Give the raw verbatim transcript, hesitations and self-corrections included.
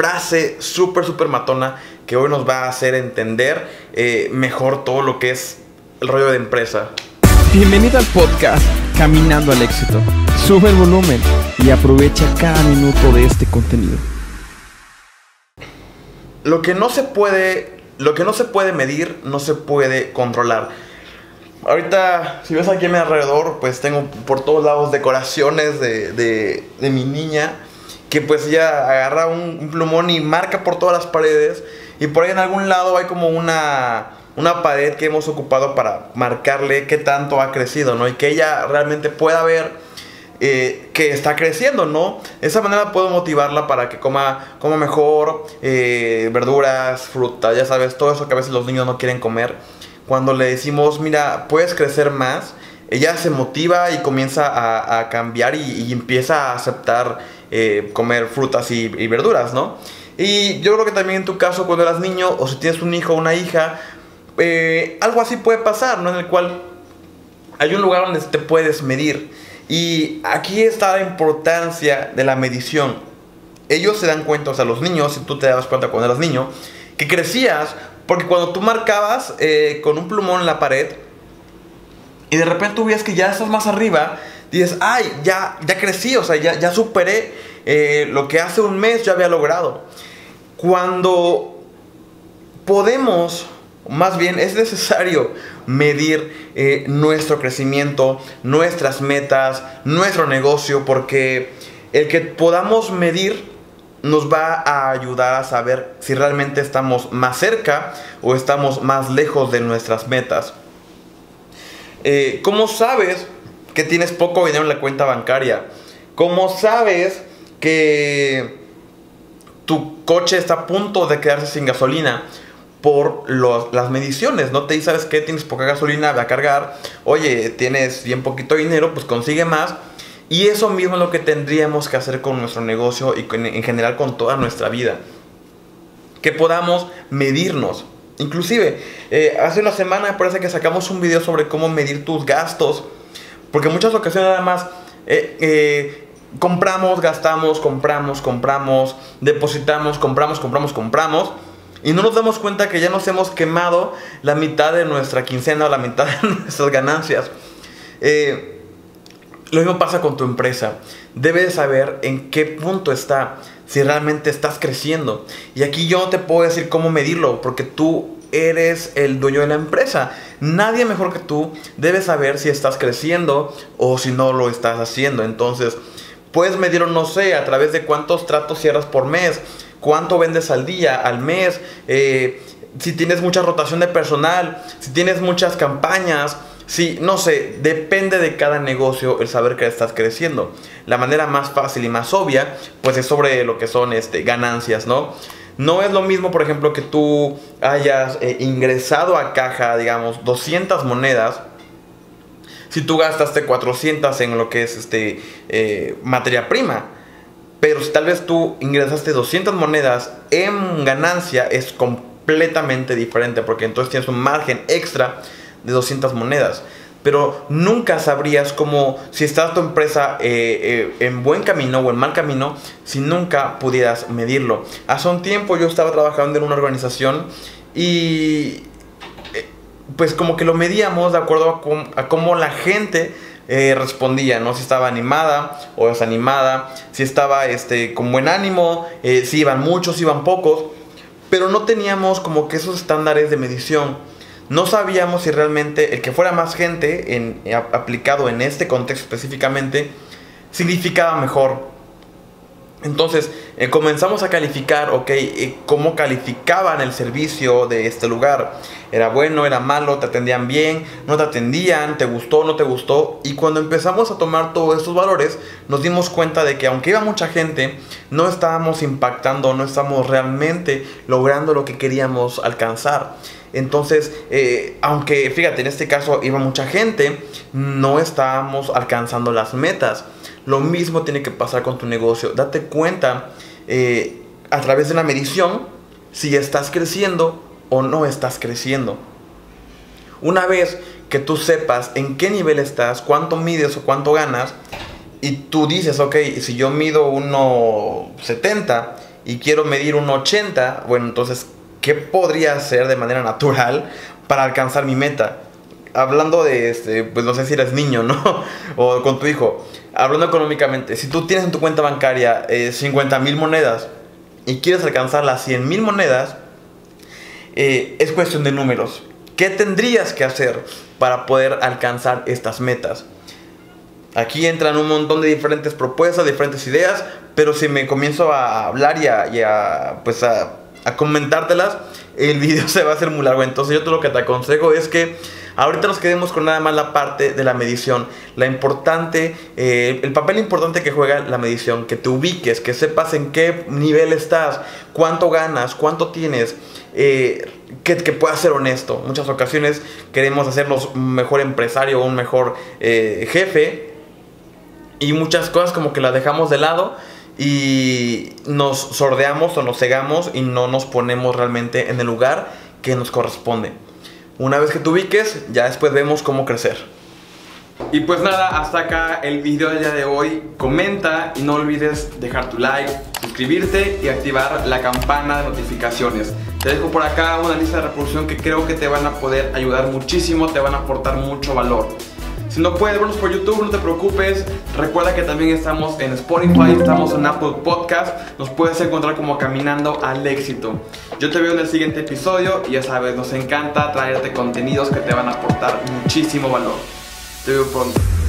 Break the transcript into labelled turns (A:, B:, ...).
A: frase súper, súper matona que hoy nos va a hacer entender eh, mejor todo lo que es el rollo de empresa.
B: Bienvenido al podcast Caminando al Éxito. Sube el volumen y aprovecha cada minuto de este contenido.
A: Lo que no se puede, lo que no se puede medir, no se puede controlar. Ahorita, si ves aquí a mi alrededor, pues tengo por todos lados decoraciones de, de, de mi niña, que pues ella agarra un, un plumón y marca por todas las paredes. Y por ahí en algún lado hay como una, una pared que hemos ocupado para marcarle qué tanto ha crecido, ¿no? Y que ella realmente pueda ver eh, que está creciendo, ¿no? De esa manera puedo motivarla para que coma, coma mejor, eh, verduras, fruta, ya sabes, todo eso que a veces los niños no quieren comer. Cuando le decimos, mira, puedes crecer más, ella se motiva y comienza a, a cambiar y, y empieza a aceptar eh, comer frutas y, y verduras, ¿no? Y yo creo que también en tu caso, cuando eras niño o si tienes un hijo o una hija, eh, algo así puede pasar, ¿no? En el cual hay un lugar donde te puedes medir. Y aquí está la importancia de la medición. Ellos se dan cuenta, o sea, los niños, si tú te dabas cuenta cuando eras niño, que crecías. Porque cuando tú marcabas eh, con un plumón en la pared y de repente tú veías que ya estás más arriba, dices, ay, ya, ya crecí, o sea, ya, ya superé eh, lo que hace un mes yo había logrado. Cuando podemos, más bien es necesario medir eh, nuestro crecimiento, nuestras metas, nuestro negocio, porque el que podamos medir nos va a ayudar a saber si realmente estamos más cerca o estamos más lejos de nuestras metas. Eh, ¿Cómo sabes que tienes poco dinero en la cuenta bancaria? ¿Cómo sabes que tu coche está a punto de quedarse sin gasolina? Por los, las mediciones, ¿no? Te dices, ¿sabes qué? Tienes poca gasolina, ve a cargar. Oye, tienes bien poquito dinero, pues consigue más. Y eso mismo es lo que tendríamos que hacer con nuestro negocio y con, en general con toda nuestra vida. Que podamos medirnos. Inclusive, eh, hace una semana me parece que sacamos un video sobre cómo medir tus gastos. Porque en muchas ocasiones nada más eh, eh, compramos, gastamos, compramos, compramos, depositamos, compramos, compramos, compramos. Y no nos damos cuenta que ya nos hemos quemado la mitad de nuestra quincena o la mitad de nuestras ganancias. Eh... Lo mismo pasa con tu empresa. Debes saber en qué punto está, si realmente estás creciendo. Y aquí yo no te puedo decir cómo medirlo, porque tú eres el dueño de la empresa. Nadie mejor que tú debe saber si estás creciendo o si no lo estás haciendo. Entonces, puedes medirlo, no sé, a través de cuántos tratos cierras por mes, cuánto vendes al día, al mes, eh, si tienes mucha rotación de personal, si tienes muchas campañas. Sí, no sé, depende de cada negocio el saber que estás creciendo. La manera más fácil y más obvia, pues es sobre lo que son este, ganancias, ¿no? No es lo mismo, por ejemplo, que tú hayas eh, ingresado a caja, digamos, doscientas monedas. Si tú gastaste cuatrocientas en lo que es este, eh, materia prima. Pero si tal vez tú ingresaste doscientas monedas en ganancia, es completamente diferente. Porque entonces tienes un margen extra de doscientas monedas, pero nunca sabrías cómo, si está tu empresa eh, eh, en buen camino o en mal camino, si nunca pudieras medirlo. Hace un tiempo yo estaba trabajando en una organización y eh, pues como que lo medíamos de acuerdo a cómo, a cómo la gente eh, respondía, ¿no? Si estaba animada o desanimada, si estaba este, con buen ánimo, eh, si iban muchos, si iban pocos, pero no teníamos como que esos estándares de medición. No sabíamos si realmente el que fuera más gente en, eh, aplicado en este contexto específicamente significaba mejor. Entonces eh, comenzamos a calificar, ok, eh, cómo calificaban el servicio de este lugar. Era bueno, era malo, te atendían bien, no te atendían, te gustó, no te gustó. Y cuando empezamos a tomar todos estos valores, nos dimos cuenta de que aunque iba mucha gente, no estábamos impactando, no estábamos realmente logrando lo que queríamos alcanzar. Entonces, eh, aunque fíjate, en este caso iba mucha gente, no estábamos alcanzando las metas. Lo mismo tiene que pasar con tu negocio. Date cuenta eh, a través de una medición si estás creciendo o no estás creciendo. Una vez que tú sepas en qué nivel estás, cuánto mides o cuánto ganas, y tú dices, ok, si yo mido uno setenta y quiero medir un ochenta, bueno, entonces, ¿qué podría hacer de manera natural para alcanzar mi meta? Hablando de, este, pues no sé si eres niño, ¿no? O con tu hijo. Hablando económicamente, si tú tienes en tu cuenta bancaria eh, cincuenta mil monedas y quieres alcanzar las cien mil monedas, eh, es cuestión de números. ¿Qué tendrías que hacer para poder alcanzar estas metas? Aquí entran un montón de diferentes propuestas, diferentes ideas, pero si me comienzo a hablar y a, y a, pues a, a comentártelas, el video se va a hacer muy largo. Entonces yo te lo que te aconsejo es que ahorita nos quedemos con nada más la parte de la medición. La importante, eh, el papel importante que juega la medición, que te ubiques, que sepas en qué nivel estás, cuánto ganas, cuánto tienes, eh, que, que puedas ser honesto. Muchas ocasiones queremos hacernos un mejor empresario o un mejor eh, jefe, y muchas cosas como que las dejamos de lado y nos sordeamos o nos cegamos y no nos ponemos realmente en el lugar que nos corresponde. Una vez que te ubiques, ya después vemos cómo crecer. Y pues nada, hasta acá el video del día de hoy. Comenta y no olvides dejar tu like, suscribirte y activar la campana de notificaciones. Te dejo por acá una lista de reproducción que creo que te van a poder ayudar muchísimo, te van a aportar mucho valor. Si no puedes vernos por YouTube, no te preocupes. Recuerda que también estamos en Spotify, estamos en Apple Podcast. Nos puedes encontrar como Caminando al Éxito. Yo te veo en el siguiente episodio y ya sabes, nos encanta traerte contenidos que te van a aportar muchísimo valor. Te veo pronto.